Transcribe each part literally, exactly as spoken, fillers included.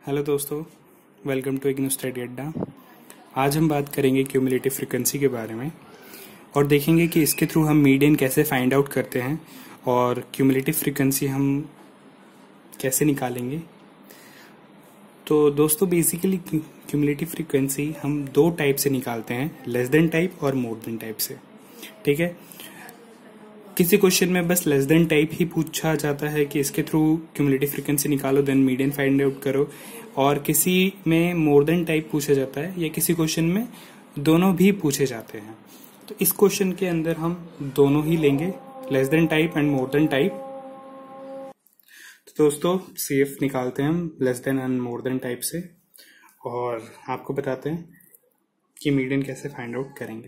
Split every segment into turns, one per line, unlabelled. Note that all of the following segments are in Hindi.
हेलो दोस्तों, वेलकम टू इग्नू स्टडी अड्डा। आज हम बात करेंगे क्यूमुलेटिव फ्रीक्वेंसी के बारे में और देखेंगे कि इसके थ्रू हम मीडियन कैसे फाइंड आउट करते हैं और क्यूमुलेटिव फ्रीक्वेंसी हम कैसे निकालेंगे। तो दोस्तों बेसिकली क्यूमुलेटिव फ्रीक्वेंसी हम दो टाइप से निकालते हैं, लेस देन टाइप और मोर देन टाइप से। ठीक है, किसी क्वेश्चन में बस लेस देन टाइप ही पूछा जाता है कि इसके थ्रू क्यूमुलेटिव फ्रीक्वेंसी निकालो देन मीडियन फाइंड आउट करो, और किसी में मोर देन टाइप पूछा जाता है या किसी क्वेश्चन में दोनों भी पूछे जाते हैं। तो इस क्वेश्चन के अंदर हम दोनों ही लेंगे, less than type and more than type. तो दोस्तों सीएफ निकालते हैं हम less than and more than type से और आपको बताते हैं कि मीडियन कैसे फाइंड आउट करेंगे।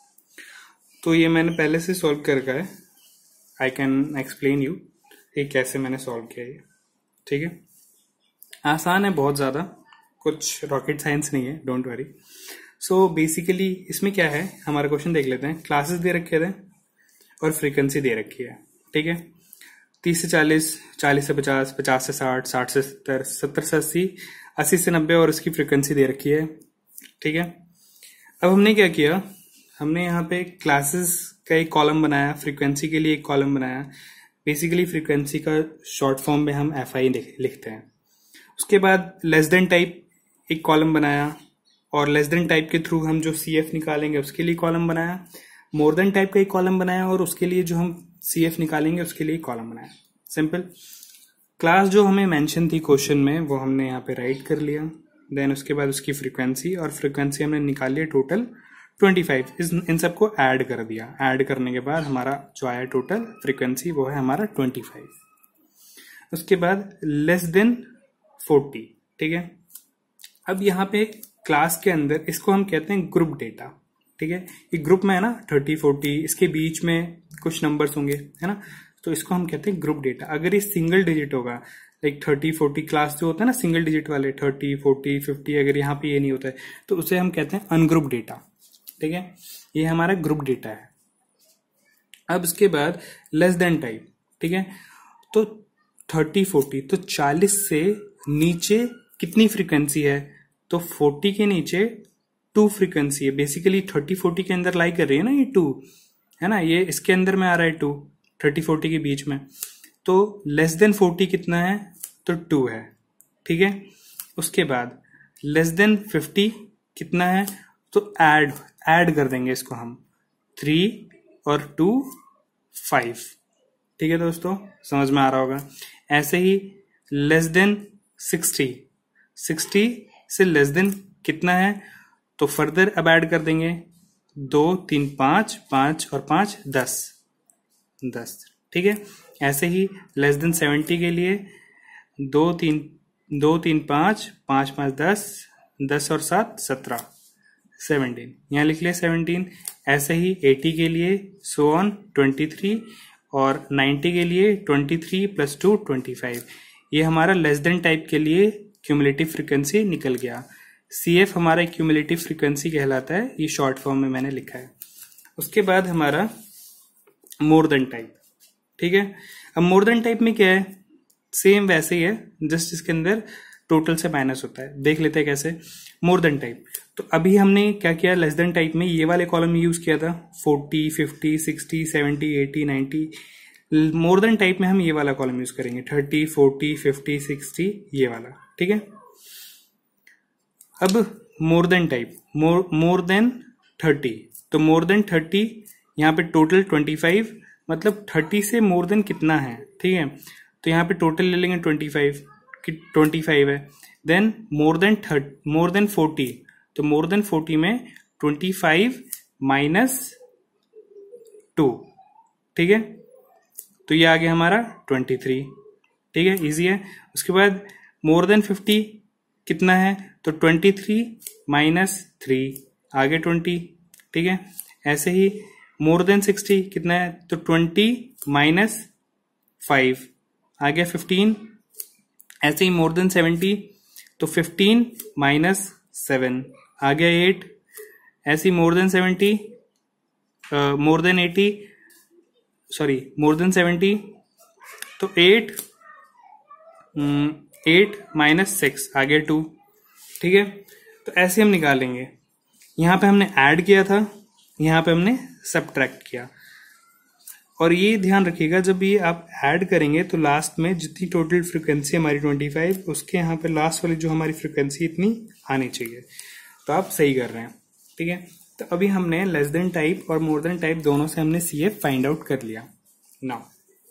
तो ये मैंने पहले से सॉल्व कर रखा है, आई कैन एक्सप्लेन यू कि कैसे मैंने सॉल्व किया ये। ठीक है, आसान है बहुत ज़्यादा, कुछ रॉकेट साइंस नहीं है, डोंट वरी। सो बेसिकली इसमें क्या है, हमारा क्वेश्चन देख लेते हैं। क्लासेस दे रखे थे और फ्रीक्वेंसी दे रखी है। ठीक है, तीस से चालीस, चालीस से पचास, पचास से साठ, साठ से सत्तर, सत्तर से अस्सी, अस्सी से नब्बे और उसकी फ्रीक्वेंसी दे रखी है। ठीक है, अब हमने क्या किया, हमने यहाँ पे क्लासेस का एक कॉलम बनाया, फ्रीक्वेंसी के लिए एक कॉलम बनाया। बेसिकली फ्रीक्वेंसी का शॉर्ट फॉर्म में हम एफ आई लिखते हैं। उसके बाद लेस देन टाइप एक कॉलम बनाया और लेस देन टाइप के थ्रू हम जो सी एफ निकालेंगे उसके लिए कॉलम बनाया। मोर देन टाइप का एक कॉलम बनाया और उसके लिए जो हम सी एफ निकालेंगे उसके लिए कॉलम बनाया। सिंपल। क्लास जो हमें मेंशन थी क्वेश्चन में वो हमने यहाँ पे राइट कर लिया। देन उसके बाद उसकी फ्रीक्वेंसी, और फ्रीक्वेंसी हमने निकाल लिया टोटल पच्चीस। इस इन सबको ऐड कर दिया। ऐड करने के बाद हमारा जो आया टोटल फ्रीक्वेंसी वो है हमारा पच्चीस। उसके बाद लेस देन चालीस। ठीक है, अब यहाँ पे क्लास के अंदर इसको हम कहते हैं ग्रुप डेटा। ठीक है, ये ग्रुप में है ना, तीस, चालीस, इसके बीच में कुछ नंबर्स होंगे, है ना, तो इसको हम कहते हैं ग्रुप डेटा। अगर ये सिंगल डिजिट होगा, लाइक थर्टी फोर्टी क्लास जो होता है ना सिंगल डिजिट वाले, थर्टी फोर्टी फिफ्टी, अगर यहाँ पे ये नहीं होता है तो उसे हम कहते हैं अनग्रुप डेटा। ठीक है, ये हमारा ग्रुप डेटा है। अब इसके बाद लेस देन टाइप। ठीक है, तो थर्टी फोर्टी, तो चालीस से नीचे कितनी फ्रीक्वेंसी है, तो चालीस के नीचे टू फ्रीक्वेंसी है। बेसिकली थर्टी फोर्टी के अंदर लाई कर रही है ना, ये टू है ना, ये इसके अंदर में आ रहा है टू, थर्टी फोर्टी के बीच में। तो लेस देन फोर्टी कितना है, तो टू है। ठीक है, उसके बाद लेस देन फिफ्टी कितना है, तो ऐड ऐड कर देंगे इसको हम, थ्री और टू फाइव। ठीक है दोस्तों, समझ में आ रहा होगा। ऐसे ही लेस देन सिक्सटी, सिक्सटी से लेस देन कितना है, तो फर्दर अब ऐड कर देंगे, दो तीन पांच, पांच और पांच दस, दस। ठीक है, ऐसे ही लेस देन सेवेंटी के लिए दो तीन दो तीन पांच, पांच पांच दस, दस और सात सत्रह, सेवनटीन, यहाँ लिख लिया सेवनटीन। ऐसे ही एटी के लिए सो ऑन ट्वेंटी थ्री, और नाइन्टी के लिए twenty three plus two twenty five. ये हमारा लेस देन टाइप के लिए क्यूमुलेटिव फ्रीक्वेंसी निकल गया। सी एफ हमारा क्यूमुलेटिव फ्रीक्वेंसी कहलाता है, ये शॉर्ट फॉर्म में मैंने लिखा है। उसके बाद हमारा मोर देन टाइप। ठीक है, अब मोर देन टाइप में क्या है, सेम वैसे ही है, जस्ट इसके अंदर टोटल से माइनस होता है। देख लेते हैं कैसे। मोर देन टाइप, तो अभी हमने क्या किया, लेस देन टाइप में ये वाले कॉलम यूज किया था, forty, fifty, sixty, seventy, eighty, ninety. More than type में हम ये वाला कॉलम यूज करेंगे, थर्टी, फोर्टी, फिफ्टी, सिक्सटी, ये वाला। ठीक है, अब more than type, more more than thirty, तो मोर देन थर्टी यहाँ पे टोटल ट्वेंटी फाइव, मतलब थर्टी से मोर देन कितना है। ठीक है, तो यहाँ पे टोटल ले लेंगे ट्वेंटी फाइव, कि ट्वेंटी फाइव है। Then more than thirty more than forty, तो मोर देन फोर्टी में ट्वेंटी फाइव माइनस टू। ठीक है, तो ये आ गया हमारा ट्वेंटी थ्री। ठीक है, इजी है। उसके बाद मोर देन फिफ्टी कितना है, तो ट्वेंटी थ्री माइनस थ्री, आगे ट्वेंटी। ठीक है, ऐसे ही मोर देन सिक्सटी कितना है, तो ट्वेंटी माइनस फाइव, आ गया फिफ्टीन। ऐसे ही मोर देन सेवेंटी, तो फिफ्टीन माइनस सेवन, आ गया एट। ऐसे ही more than seventy, more than eighty, sorry more than seventy, तो एट एट माइनस सिक्स आ गया टू। ठीक है, तो ऐसे हम निकालेंगे। यहाँ पे हमने ऐड किया था, यहाँ पे हमने सब्ट्रैक्ट किया। और ये ध्यान रखिएगा जब ये आप ऐड करेंगे तो लास्ट में जितनी टोटल फ्रिक्वेंसी हमारी ट्वेंटी फाइव, उसके यहाँ पे लास्ट वाली जो हमारी फ्रिक्वेंसी इतनी आनी चाहिए। तो आप सही कर रहे हैं। ठीक है, तो अभी हमने लेस देन टाइप और मोर देन टाइप दोनों से हमने सी एफ फाइंड आउट कर लिया। नाउ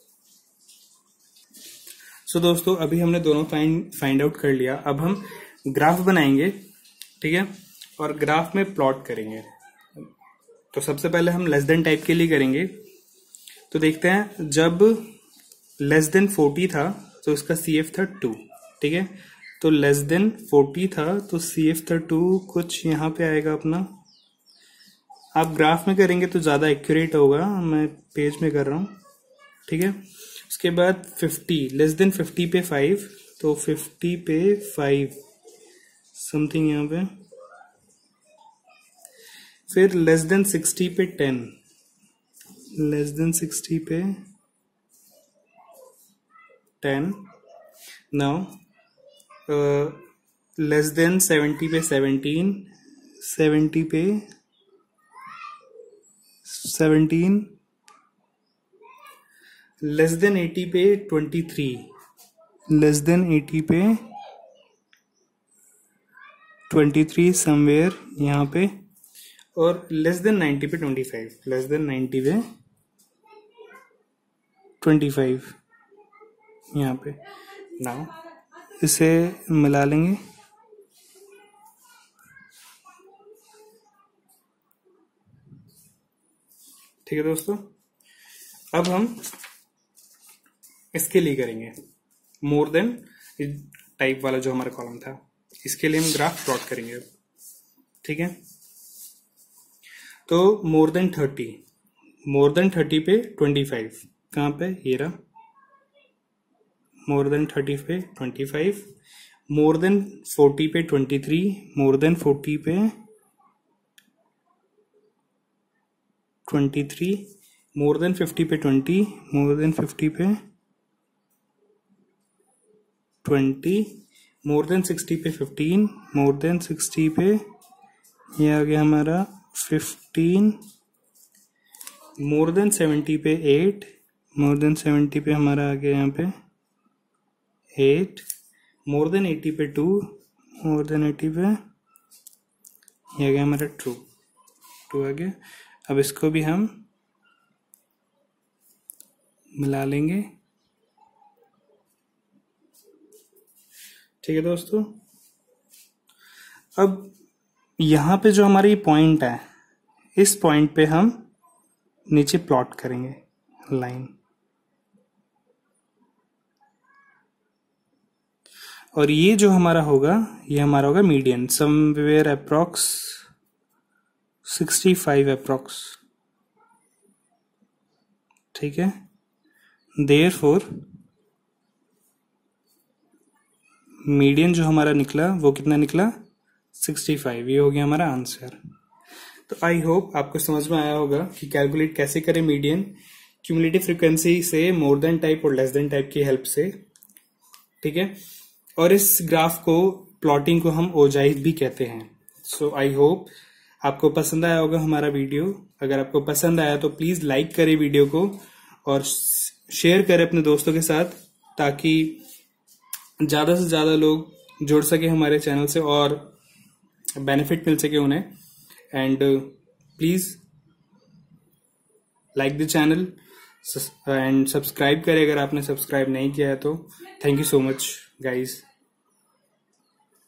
सो दोस्तों, अभी हमने दोनों फाइंड फाइंड आउट कर लिया। अब हम ग्राफ बनाएंगे। ठीक है, और ग्राफ में प्लॉट करेंगे। तो सबसे पहले हम लेस देन टाइप के लिए करेंगे। तो देखते हैं, जब लेस देन फोर्टी था तो इसका सी एफ था टू। ठीक है, तो लेस देन फोर्टी था तो सी एफ था टू, कुछ यहाँ पे आएगा अपना। आप ग्राफ में करेंगे तो ज़्यादा एक्यूरेट होगा, मैं पेज में कर रहा हूँ। ठीक है, उसके बाद फिफ्टी, लेस देन फिफ्टी पे फाइव, तो फिफ्टी पे फाइव समथिंग यहाँ पे। फिर लेस देन सिक्सटी पे टेन, लेस देन सिक्सटी पे ten. Now less than seventy पे सेवनटीन, सेवेंटी पे सेवनटीन। लेस देन एटी पे twenty three, less than eighty पे ट्वेंटी थ्री समवेयर यहाँ पे। और लेस देन नाइन्टी पे twenty five, less than ninety पे ट्वेंटी फाइव यहाँ पे। नाउ इसे मिला लेंगे। ठीक है दोस्तों, अब हम इसके लिए करेंगे मोर देन टाइप वाला जो हमारा कॉलम था, इसके लिए हम ग्राफ प्लॉट करेंगे। ठीक है, तो more than thirty, more than thirty पे ट्वेंटी फाइव, कहाँ पे, ये रहा। मोर देन थर्टी पे twenty five, more than forty पे twenty three, more than forty पे twenty three, more than fifty पे ट्वेंटी, मोर देन फिफ्टी पे ट्वेंटी, मोर देन सिक्सटी पे फिफ्टीन, मोर देन सिक्सटी पे ये आ गया हमारा फिफ्टीन, मोर देन सेवेंटी पे एट, मोर देन सेवेंटी पे हमारा आ गया यहाँ पे एट, मोर देन एटी पे टू, मोर देन एटी पे ये आ गया हमारा टू, टू आ गया। अब इसको भी हम मिला लेंगे। ठीक है दोस्तों, अब यहाँ पे जो हमारी पॉइंट है, इस पॉइंट पे हम नीचे प्लॉट करेंगे लाइन। और ये जो हमारा होगा, ये हमारा होगा median, somewhere approx sixty five approx. ठीक है, देयरफॉर मीडियन जो हमारा निकला वो कितना निकला, सिक्सटी फाइव। ये हो गया हमारा आंसर। तो आई होप आपको समझ में आया होगा कि कैलकुलेट कैसे करें मीडियन क्यूमुलेटिव फ्रीक्वेंसी से, मोर देन टाइप और लेस देन टाइप की हेल्प से। ठीक है, और इस ग्राफ को, प्लॉटिंग को हम ओजाइव भी कहते हैं। सो आई होप आपको पसंद आया होगा हमारा वीडियो। अगर आपको पसंद आया तो प्लीज लाइक करें वीडियो को और शेयर करें अपने दोस्तों के साथ, ताकि ज्यादा से ज्यादा लोग जुड़ सके हमारे चैनल से और बेनिफिट मिल सके उन्हें। And please like the channel and subscribe करें अगर आपने सब्सक्राइब नहीं किया है तो। Thank you so much guys.